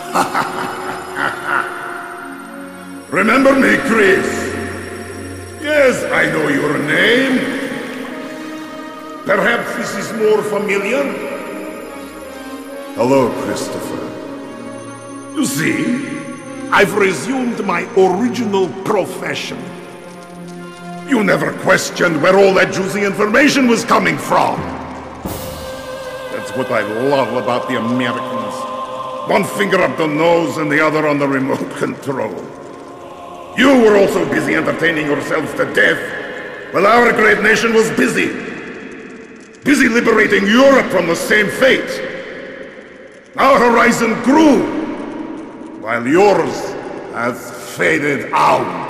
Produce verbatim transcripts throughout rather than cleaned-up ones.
Remember me, Chris? Yes, I know your name. Perhaps this is more familiar? Hello, Christopher. You see, I've resumed my original profession. You never questioned where all that juicy information was coming from. That's what I love about the Americans. One finger up the nose and the other on the remote control. You were also busy entertaining yourselves to death, while our great nation was busy. Busy liberating Europe from the same fate. Our horizon grew, while yours has faded out.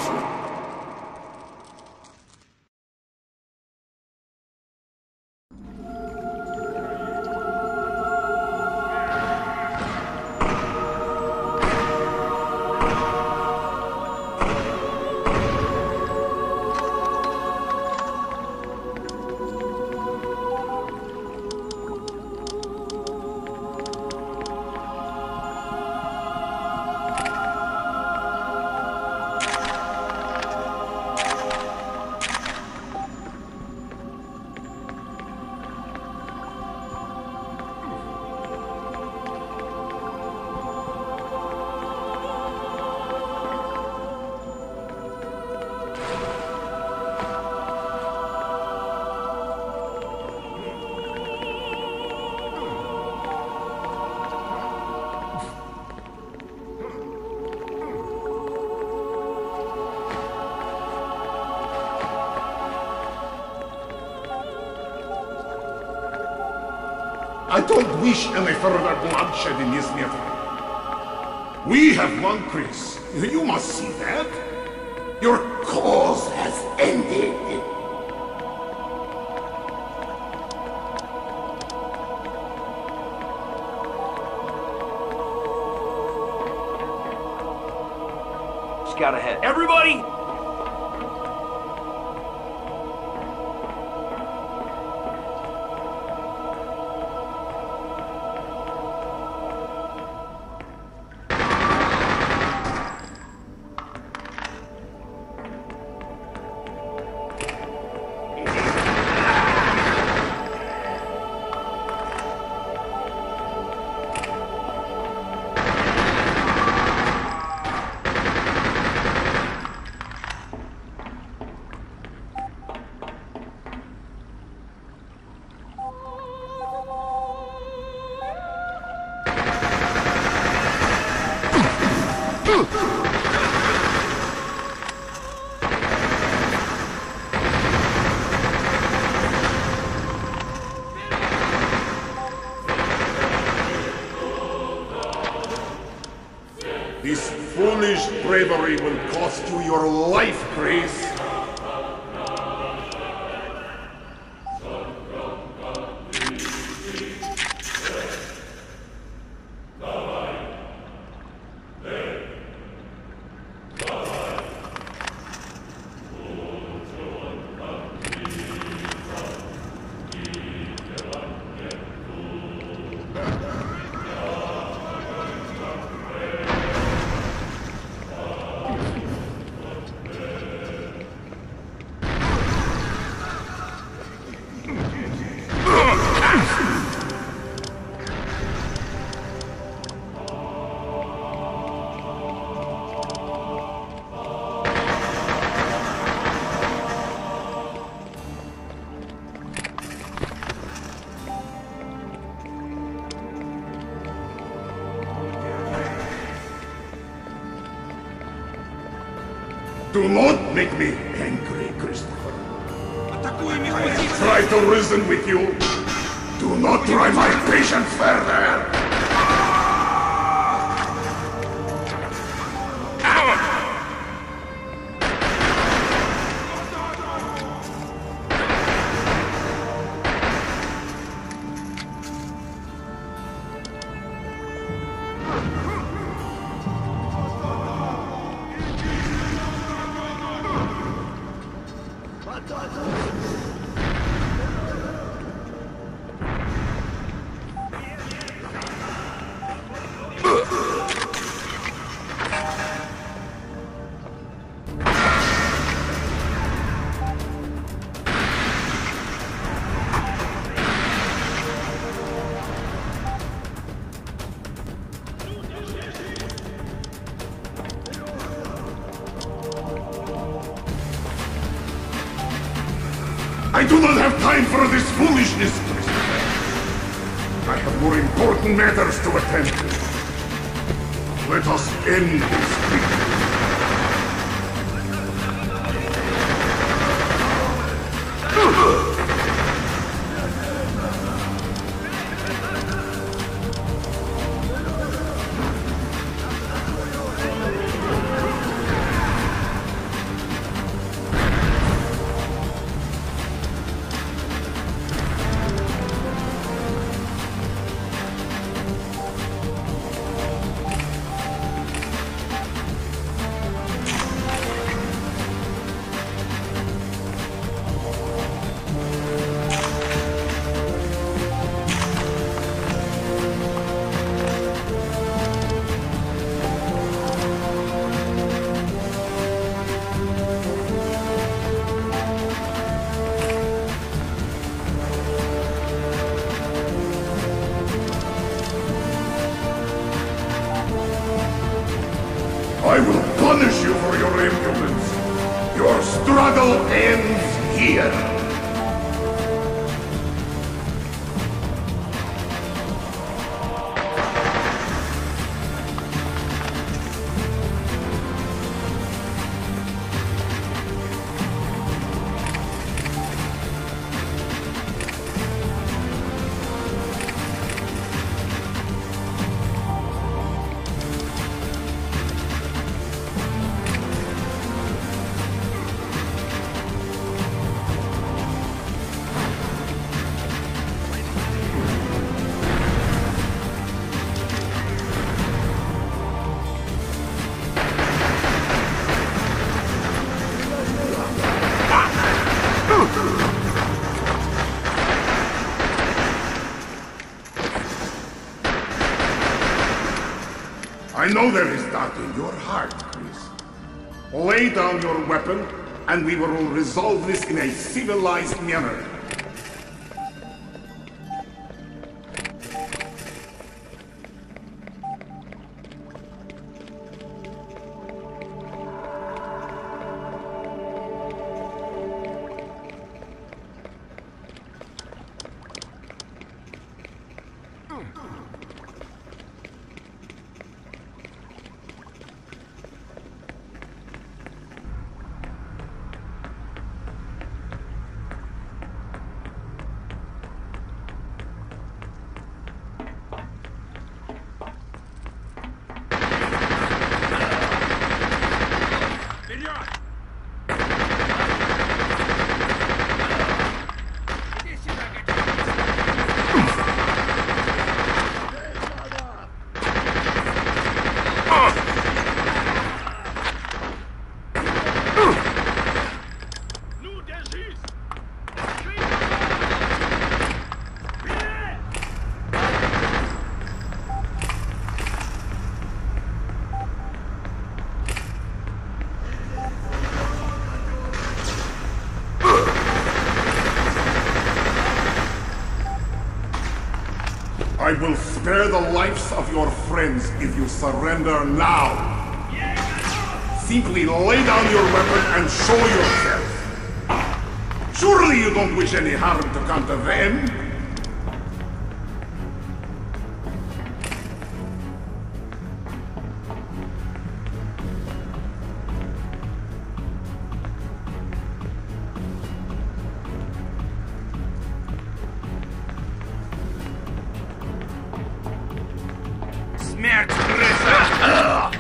I don't wish any further bloodshed in this matter. We have won, Chris. You must see that. Your cause has ended. Scout ahead. Everybody! This foolish bravery will cost you your life, Chris. Do not make me angry, Christopher. I try to reason with you. Do not try my patience further. I do not have time for this foolishness, Christopher. I have more important matters to attend to. Let us end this quickly. I will punish you for your impudence. Your struggle ends here. I know there is doubt in your heart, Chris. Lay down your weapon, and we will resolve this in a civilized manner. I will spare the lives of your friends if you surrender now. Simply lay down your weapon and show yourself. Surely you don't wish any harm to come to them? Смерть, крыса!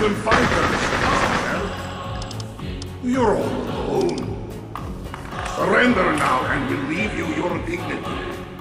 Chosen fighters. Well, you're all alone. Surrender now, and we'll leave you your dignity.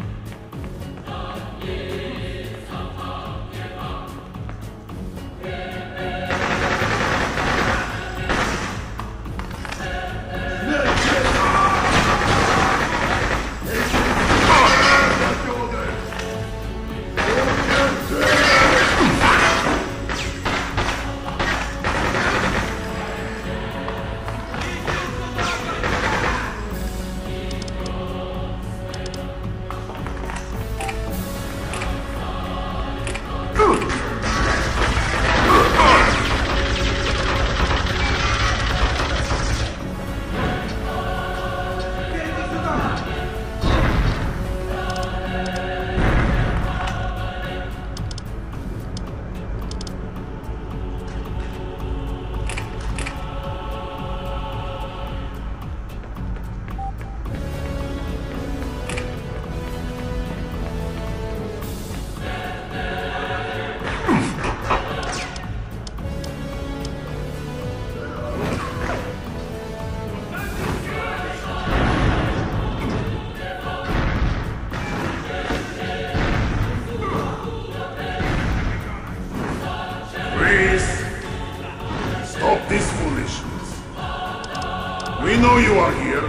We know you are here.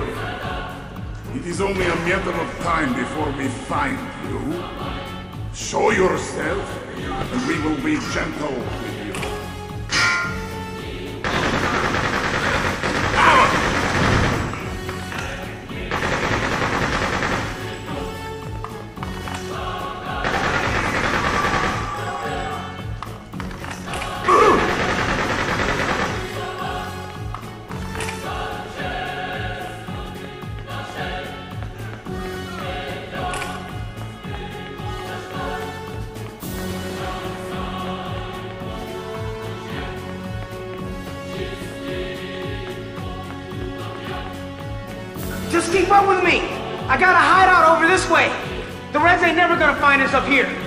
It is only a matter of time before we find you. Show yourself, and we will be gentle with you. Just keep up with me. I got a hideout over this way. The Reds ain't never gonna find us up here.